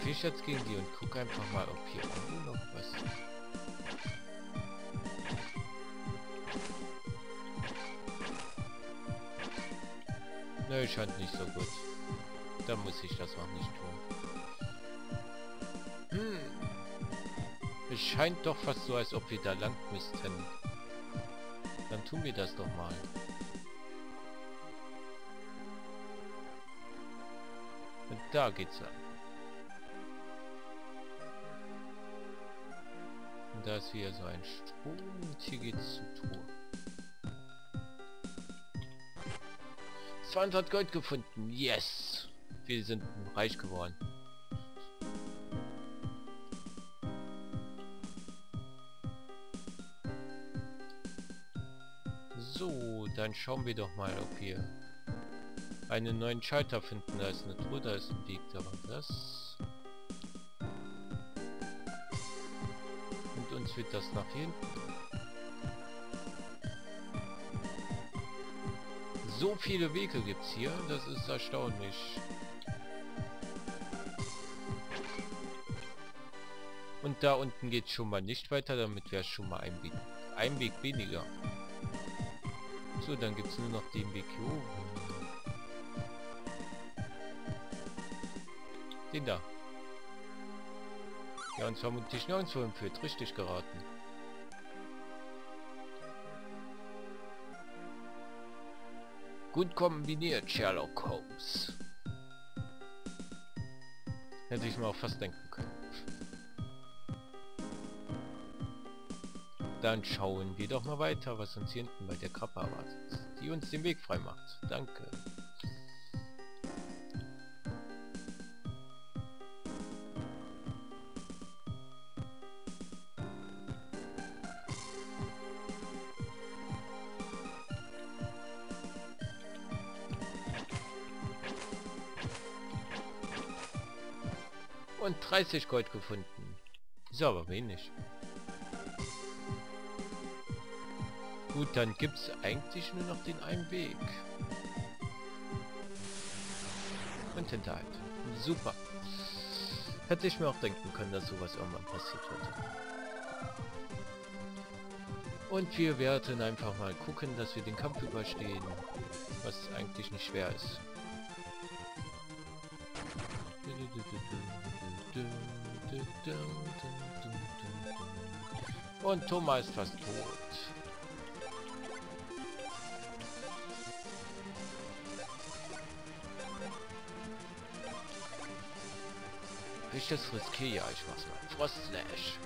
ich jetzt gegen die und guck einfach mal, ob hier irgendwo noch was... Nö, scheint nicht so gut. Da muss ich das auch nicht tun. Es scheint doch fast so, als ob wir da lang müssten. Dann tun wir das doch mal. Und da geht's lang. Und da ist wieder so ein Strom und hier geht's zur Tour. 200 Gold gefunden. Yes! Wir sind reich geworden. So, dann schauen wir doch mal, ob wir einen neuen Schalter finden. Da ist eine Truhe, da ist ein Weg, da war das. Und uns wird das nach hinten. So viele Wege gibt's hier, das ist erstaunlich. Und da unten geht schon mal nicht weiter, damit wäre schon mal ein Weg weniger. So, dann gibt es nur noch den Weg hier oben. Den da. Ja, und vermutlich nirgendwo entführt. Richtig geraten. Gut kombiniert, Sherlock Holmes. Hätte ich mir auch fast denken können. Dann schauen wir doch mal weiter, was uns hier hinten bei der Krabbe erwartet, die uns den Weg frei macht. Danke. Und 30 Gold gefunden. Ist aber wenig. Gut, dann gibt es eigentlich nur noch den einen Weg. Und Hinterhalt. Super. Hätte ich mir auch denken können, dass sowas irgendwann passiert wird. Und wir werden einfach mal gucken, dass wir den Kampf überstehen. Was eigentlich nicht schwer ist. Und Thomas ist fast tot. Ich das riskiere, ja, ich mach's mal. Frost Slash.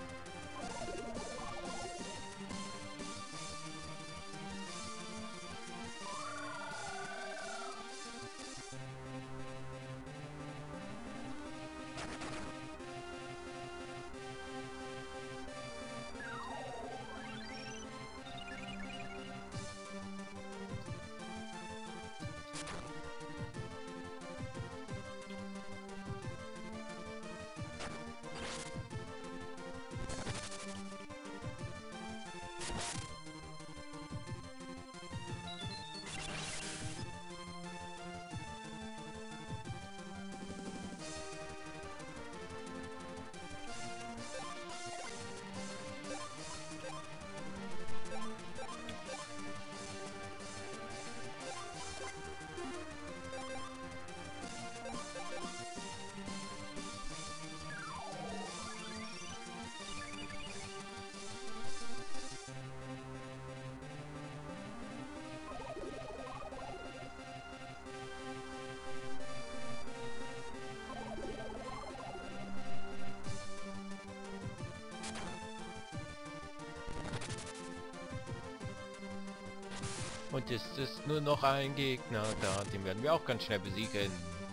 Und es ist nur noch ein Gegner da, den werden wir auch ganz schnell besiegen.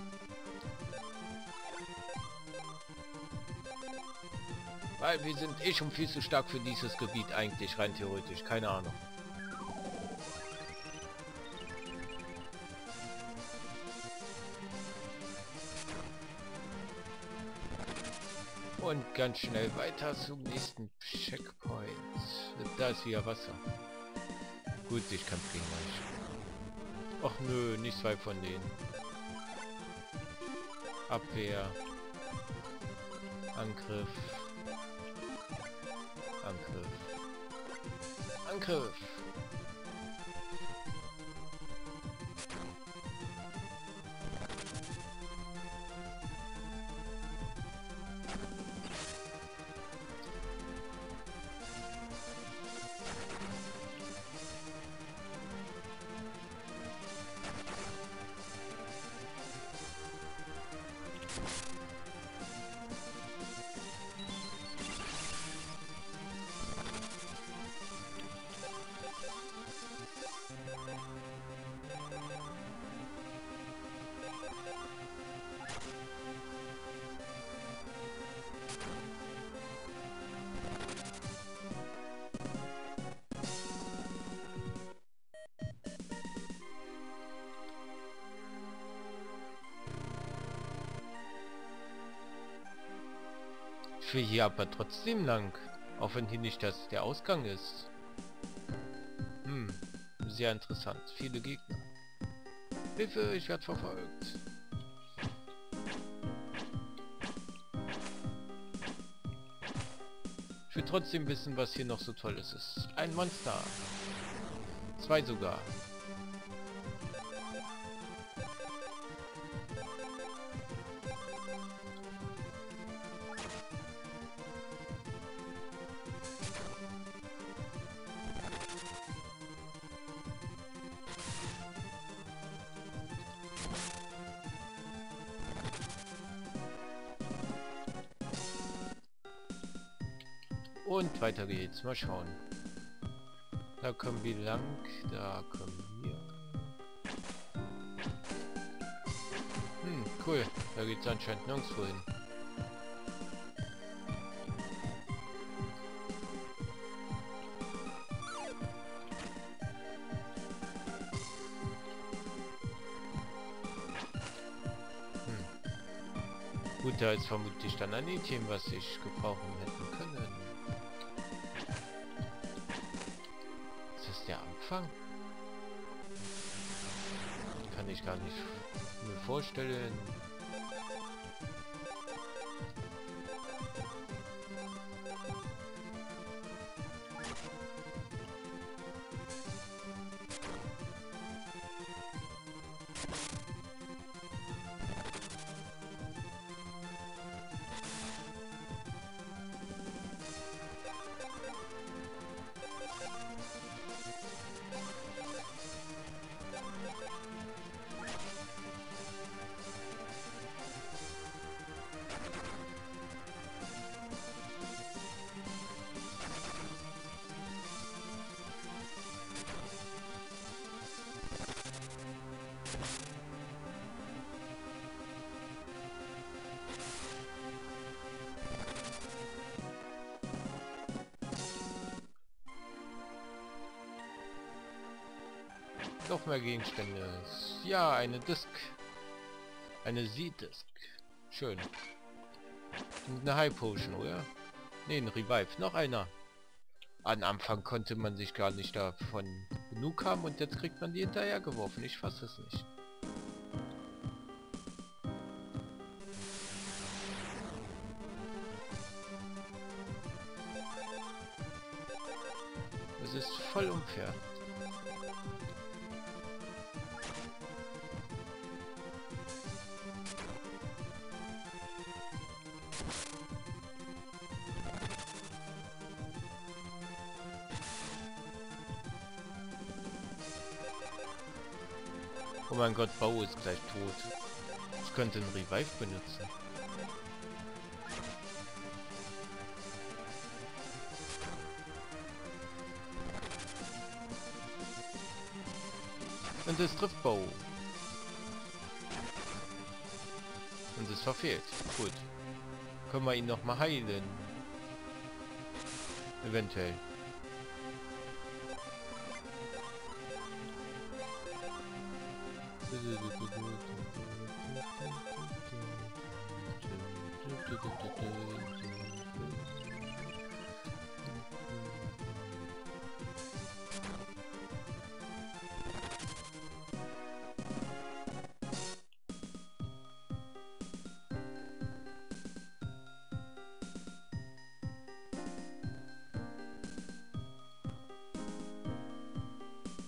Weil wir sind eh schon viel zu stark für dieses Gebiet eigentlich, rein theoretisch, keine Ahnung. Und ganz schnell weiter zum nächsten Checkpoint. Da ist wieder Wasser. Gut, ich kann gegen euch. Och nö, nicht zwei von denen. Abwehr. Angriff. Angriff. Angriff. Ich will hier aber trotzdem lang, auch wenn hier nicht der Ausgang ist. Sehr interessant. Viele Gegner. Hilfe, ich werde verfolgt. Ich will trotzdem wissen, was hier noch so Tolles ist. Ein Monster. 2 sogar. Und weiter geht's. Mal schauen. Da kommen wir lang. Da kommen wir. Cool. Da geht's anscheinend nirgendwo hin. Gut, da ist vermutlich dann ein Item, was ich gebrauchen hätten können. Ist das der Anfang? Kann ich gar nicht mir vorstellen. Noch mehr Gegenstände. Ja, eine Disk. Eine Z-Disk. Schön. Und eine High Potion, oder? Ne, ein Revive. Noch einer. Am Anfang konnte man sich gar nicht davon genug haben und jetzt kriegt man die hinterher geworfen. Ich fasse es nicht. Es ist voll unfair. Oh mein Gott, Bau ist gleich tot. Ich könnte einen Revive benutzen. Und es trifft Bau. Und es verfehlt. Gut. Können wir ihn noch mal heilen? Eventuell.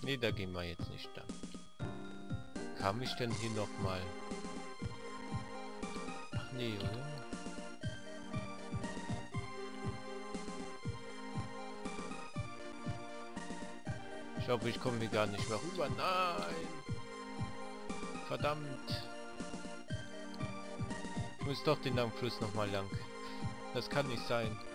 Nee, da gehen wir jetzt nicht da. Kam ich denn hier noch mal? Ach nee, oder? Ich glaube, ich komme hier gar nicht mehr rüber. Nein! Verdammt! Ich muss doch den am Fluss noch mal lang. Das kann nicht sein.